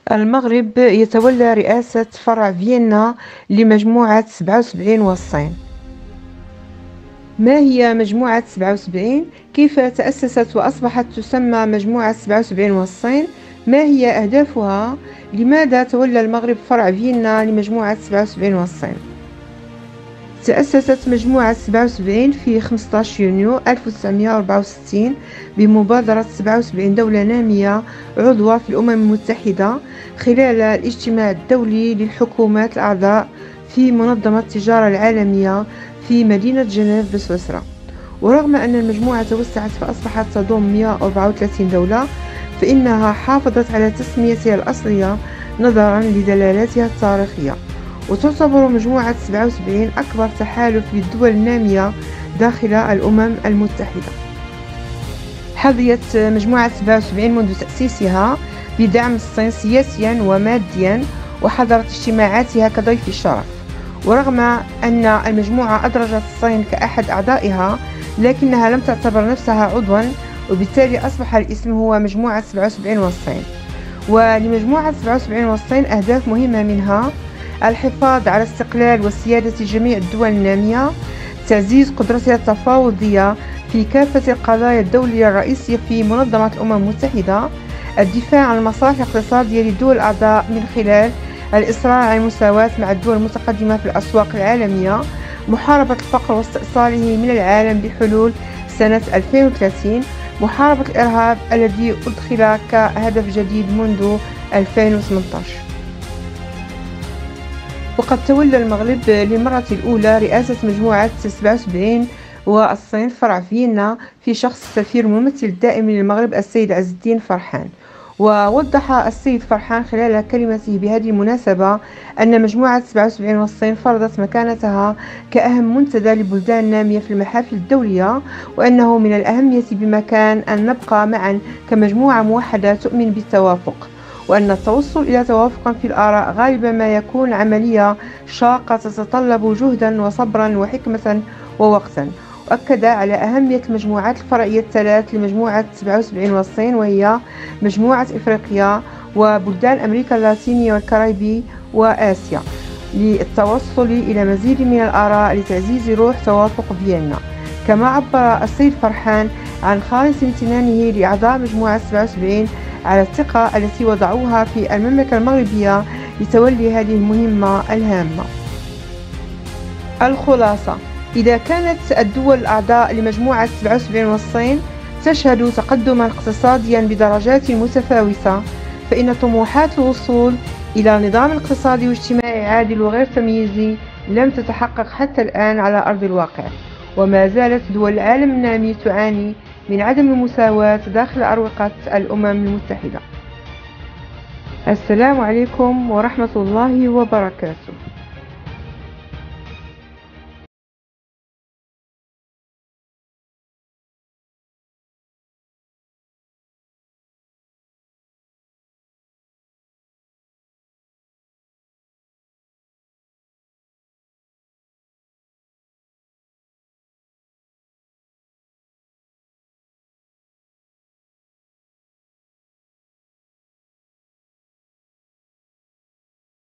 المغرب يتولى رئاسة فرع فيينا لمجموعة 77 والصين. ما هي مجموعة 77؟ كيف تأسست وأصبحت تسمى مجموعة 77 والصين؟ ما هي أهدافها؟ لماذا تولى المغرب فرع فيينا لمجموعة 77 والصين؟ تأسست مجموعة 77 في 15 يونيو 1964 بمبادرة 77 دولة نامية عضوة في الأمم المتحدة خلال الاجتماع الدولي للحكومات الأعضاء في منظمة التجارة العالمية في مدينة جنيف بسويسرا. ورغم أن المجموعة توسعت فأصبحت تضم 134 دولة، فإنها حافظت على تسميتها الأصلية نظرا لدلالاتها التاريخية، وتعتبر مجموعة 77 أكبر تحالف للدول النامية داخل الأمم المتحدة. حظيت مجموعة 77 منذ تأسيسها بدعم الصين سياسيا وماديا، وحضرت اجتماعاتها كضيف الشرف. ورغم أن المجموعة أدرجت الصين كأحد أعضائها، لكنها لم تعتبر نفسها عضوا، وبالتالي أصبح الاسم هو مجموعة 77 والصين. ولمجموعة 77 والصين أهداف مهمة، منها الحفاظ على استقلال وسيادة جميع الدول النامية، تعزيز قدرتها التفاوضية في كافة القضايا الدولية الرئيسية في منظمة الأمم المتحدة، الدفاع عن المصالح الاقتصادية للدول الأعضاء من خلال الإصرار على المساواة مع الدول المتقدمة في الأسواق العالمية، محاربة الفقر واستئصاله من العالم بحلول سنة 2030، محاربة الإرهاب الذي أدخل كهدف جديد منذ 2018. وقد تولى المغرب للمرة الأولى رئاسة مجموعة 77 والصين فرع فيينا في شخص السفير الممثل الدائم للمغرب السيد عز الدين فرحان. ووضح السيد فرحان خلال كلمته بهذه المناسبة أن مجموعة 77 والصين فرضت مكانتها كأهم منتدى لبلدان نامية في المحافل الدولية، وأنه من الأهمية بمكان أن نبقى معا كمجموعة موحدة تؤمن بالتوافق، وأن التوصل إلى توافق في الآراء غالبا ما يكون عملية شاقة تتطلب جهدا وصبرا وحكمة ووقتا. وأكد على أهمية المجموعات الفرعية الثلاث لمجموعة 77 والصين، وهي مجموعة إفريقيا وبلدان أمريكا اللاتينية والكاريبي وآسيا، للتوصل إلى مزيد من الآراء لتعزيز روح توافق فيينا. كما عبر السيد فرحان عن خالص امتنانه لأعضاء مجموعة 77 على الثقة التي وضعوها في المملكة المغربية لتولي هذه المهمة الهامة. الخلاصة: إذا كانت الدول الأعضاء لمجموعة 77 والصين تشهد تقدما اقتصاديا بدرجات متفاوتة، فإن طموحات الوصول إلى نظام اقتصادي واجتماعي عادل وغير تمييزي لم تتحقق حتى الآن على أرض الواقع، وما زالت دول العالم النامي تعاني من عدم المساواة داخل أروقة الأمم المتحدة. السلام عليكم ورحمة الله وبركاته.